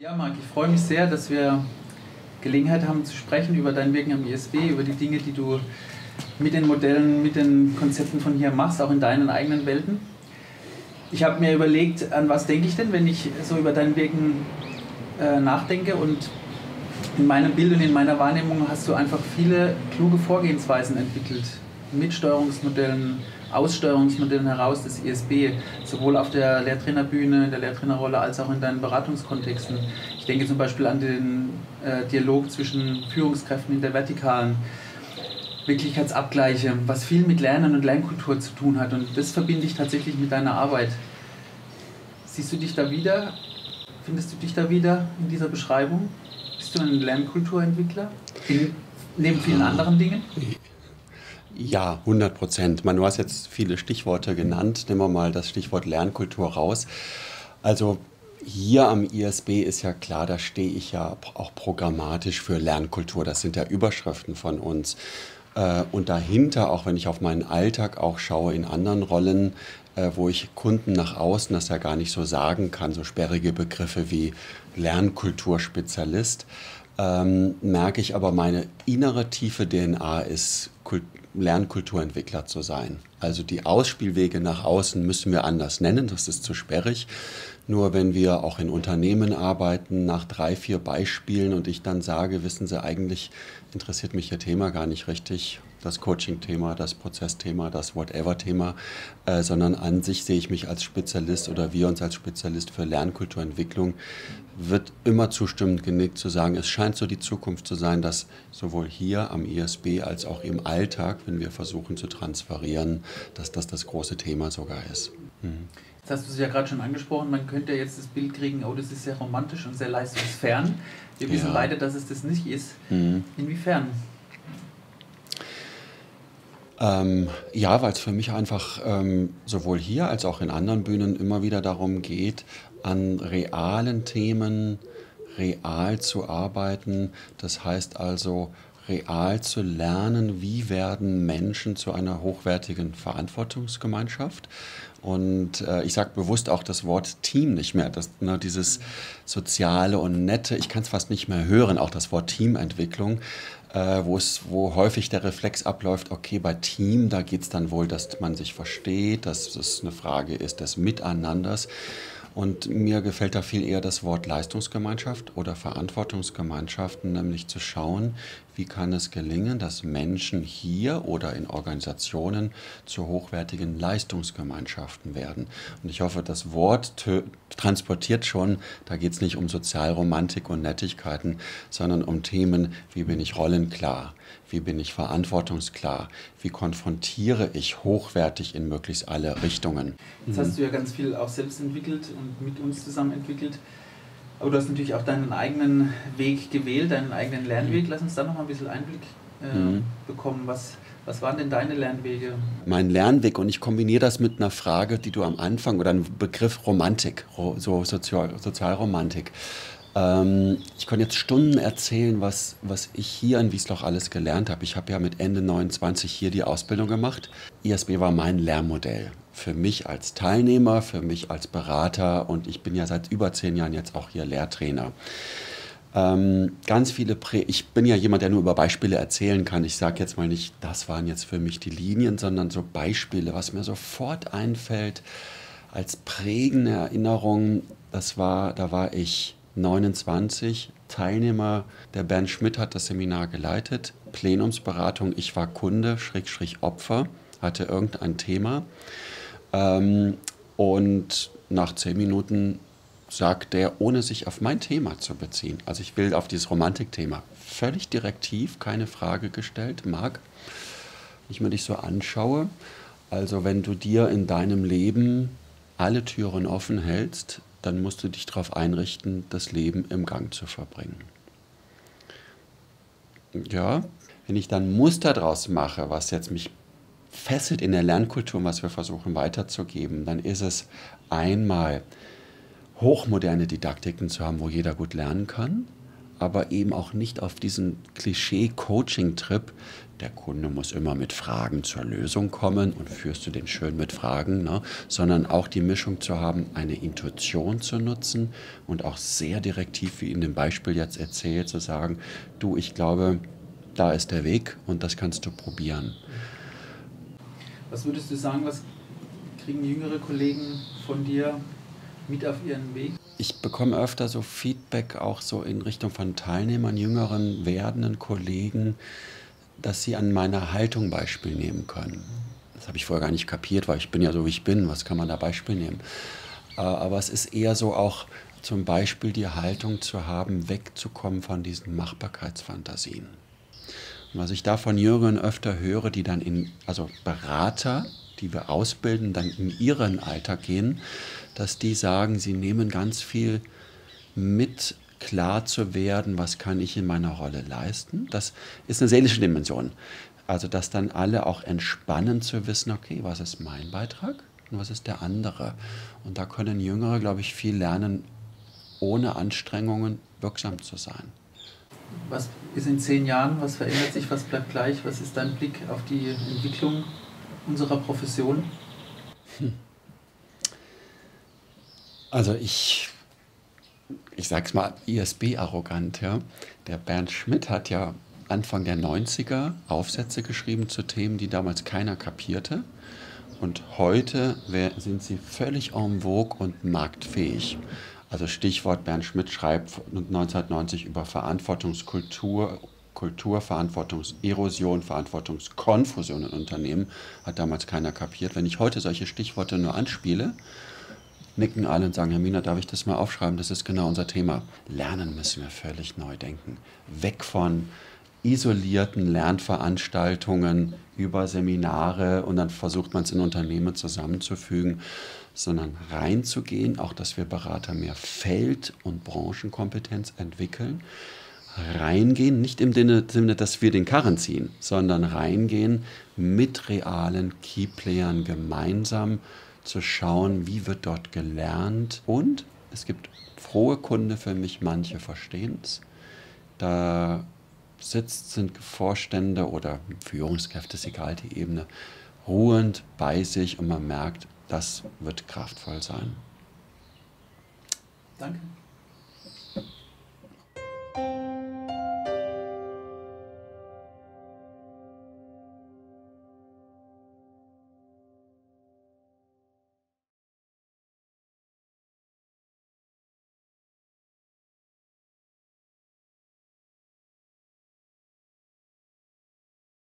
Ja, Marc, ich freue mich sehr, dass wir Gelegenheit haben zu sprechen über dein Wirken am ISB, über die Dinge, die du mit den Modellen, mit den Konzepten von hier machst, auch in deinen eigenen Welten. Ich habe mir überlegt, an was denke ich denn, wenn ich so über dein Wirken nachdenke, und in meinem Bild und in meiner Wahrnehmung hast du einfach viele kluge Vorgehensweisen entwickelt, mit Steuerungsmodellen, Aussteuerungsmodellen heraus des ISB, sowohl auf der Lehrtrainerbühne, in der Lehrtrainerrolle, als auch in deinen Beratungskontexten. Ich denke zum Beispiel an den Dialog zwischen Führungskräften in der Vertikalen, Wirklichkeitsabgleiche, was viel mit Lernen und Lernkultur zu tun hat, und das verbinde ich tatsächlich mit deiner Arbeit. Siehst du dich da wieder? Findest du dich da wieder in dieser Beschreibung? Bist du ein Lernkulturentwickler? Neben vielen anderen Dingen? Ja, 100%. Du hast jetzt viele Stichworte genannt. Nehmen wir mal das Stichwort Lernkultur raus. Also hier am ISB ist ja klar, da stehe ich ja auch programmatisch für Lernkultur. Das sind ja Überschriften von uns. Und dahinter, auch wenn ich auf meinen Alltag auch schaue in anderen Rollen, wo ich Kunden nach außen das ja gar nicht so sagen kann, so sperrige Begriffe wie Lernkulturspezialist, merke ich aber, meine innere tiefe DNA ist, Lernkulturentwickler zu sein. Also die Ausspielwege nach außen müssen wir anders nennen, das ist zu sperrig. Nur wenn wir auch in Unternehmen arbeiten, nach 3, 4 Beispielen und ich dann sage, wissen Sie, eigentlich interessiert mich Ihr Thema gar nicht richtig, das Coaching-Thema, das Prozessthema, das Whatever-Thema, sondern an sich sehe ich mich als Spezialist oder wir uns als Spezialist für Lernkulturentwicklung, wird immer zustimmend genickt zu sagen, es scheint so die Zukunft zu sein, dass sowohl hier am ISB als auch im Alltag, wenn wir versuchen zu transferieren, dass das das große Thema sogar ist. Jetzt hast du es ja gerade schon angesprochen, man könnte ja jetzt das Bild kriegen, oh, das ist sehr romantisch und sehr leistungsfern. Wir wissen beide, dass es das nicht ist. Inwiefern? Ja, weil es für mich einfach sowohl hier als auch in anderen Bühnen immer wieder darum geht, an realen Themen real zu arbeiten. Das heißt also, real zu lernen, wie werden Menschen zu einer hochwertigen Verantwortungsgemeinschaft. Und ich sage bewusst auch das Wort Team nicht mehr. Dieses Soziale und Nette, ich kann es fast nicht mehr hören, auch das Wort Teamentwicklung, wo häufig der Reflex abläuft, okay, bei Team, da geht es dann wohl, dass man sich versteht, dass es eine Frage ist des Miteinanders. Und mir gefällt da viel eher das Wort Leistungsgemeinschaft oder Verantwortungsgemeinschaften, nämlich zu schauen, wie kann es gelingen, dass Menschen hier oder in Organisationen zu hochwertigen Leistungsgemeinschaften werden. Und ich hoffe, das Wort transportiert schon, da geht es nicht um Sozialromantik und Nettigkeiten, sondern um Themen, wie bin ich rollenklar, wie bin ich verantwortungsklar, wie konfrontiere ich hochwertig in möglichst alle Richtungen. Jetzt hast du ja ganz viel auch selbst entwickelt und mit uns zusammen entwickelt. Aber du hast natürlich auch deinen eigenen Weg gewählt, deinen eigenen Lernweg. Lass uns da noch mal ein bisschen Einblick bekommen. Was waren denn deine Lernwege? Mein Lernweg, und ich kombiniere das mit einer Frage, die du am Anfang, oder einem Begriff Romantik, so Sozialromantik. Ich kann jetzt Stunden erzählen, was ich hier in Wiesloch alles gelernt habe. Ich habe ja mit Ende 29 hier die Ausbildung gemacht. ISB war mein Lehrmodell. Für mich als Teilnehmer, für mich als Berater, und ich bin ja seit über 10 Jahren jetzt auch hier Lehrtrainer. Ich bin ja jemand, der nur über Beispiele erzählen kann. Ich sage jetzt mal nicht, das waren jetzt für mich die Linien, sondern so Beispiele, was mir sofort einfällt als prägende Erinnerung. Da war ich 29, Teilnehmer, der Bernd Schmidt hat das Seminar geleitet, Plenumsberatung, ich war Kunde, / Opfer, hatte irgendein Thema. Und nach 10 Minuten sagt der, ohne sich auf mein Thema zu beziehen, also ich will auf dieses Romantikthema, völlig direktiv, keine Frage gestellt, Marc, wenn ich mir dich so anschaue, also wenn du dir in deinem Leben alle Türen offen hältst, dann musst du dich darauf einrichten, das Leben im Gang zu verbringen. Ja, wenn ich dann Muster draus mache, was jetzt mich fesselt in der Lernkultur, was wir versuchen weiterzugeben, dann ist es einmal hochmoderne Didaktiken zu haben, wo jeder gut lernen kann, aber eben auch nicht auf diesen Klischee-Coaching-Trip, der Kunde muss immer mit Fragen zur Lösung kommen und führst du den schön mit Fragen, ne? Sondern auch die Mischung zu haben, eine Intuition zu nutzen und auch sehr direktiv, wie in dem Beispiel jetzt erzählt, zu sagen, du, ich glaube, da ist der Weg und das kannst du probieren. Was würdest du sagen, was kriegen jüngere Kollegen von dir mit auf ihren Weg? Ich bekomme öfter so Feedback auch so in Richtung von Teilnehmern, jüngeren, werdenden Kollegen, dass sie an meiner Haltung Beispiel nehmen können. Das habe ich vorher gar nicht kapiert, weil ich bin ja so, wie ich bin. Was kann man da Beispiel nehmen? Aber es ist eher so auch zum Beispiel die Haltung zu haben, wegzukommen von diesen Machbarkeitsfantasien. Und was ich da von Jüngeren öfter höre, die dann also Berater, die wir ausbilden, dann in ihren Alltag gehen, dass die sagen, sie nehmen ganz viel mit, klar zu werden, was kann ich in meiner Rolle leisten. Das ist eine seelische Dimension. Also, dass dann alle auch entspannen zu wissen, okay, was ist mein Beitrag und was ist der andere. Und da können Jüngere, glaube ich, viel lernen, ohne Anstrengungen wirksam zu sein. Was ist in 10 Jahren? Was verändert sich? Was bleibt gleich? Was ist dein Blick auf die Entwicklung unserer Profession? Also ich sage es mal ISB-arrogant. Ja? Der Bernd Schmidt hat ja Anfang der 90er Aufsätze geschrieben zu Themen, die damals keiner kapierte. Und heute sind sie völlig en vogue und marktfähig. Also Stichwort Bernd Schmidt schreibt 1990 über Verantwortungskultur, Verantwortungserosion, Verantwortungskonfusion in Unternehmen. Hat damals keiner kapiert. Wenn ich heute solche Stichworte nur anspiele, nicken alle und sagen, Herr Mienert, darf ich das mal aufschreiben? Das ist genau unser Thema. Lernen müssen wir völlig neu denken. Weg von isolierten Lernveranstaltungen über Seminare und dann versucht man es in Unternehmen zusammenzufügen, sondern reinzugehen, auch dass wir Berater mehr Feld- und Branchenkompetenz entwickeln. Reingehen, nicht im Sinne, dass wir den Karren ziehen, sondern reingehen mit realen Keyplayern gemeinsam zu schauen, wie wird dort gelernt. Und es gibt frohe Kunde für mich, manche verstehen es. Da sind Vorstände oder Führungskräfte, ist egal die Ebene, ruhend bei sich und man merkt, das wird kraftvoll sein. Danke.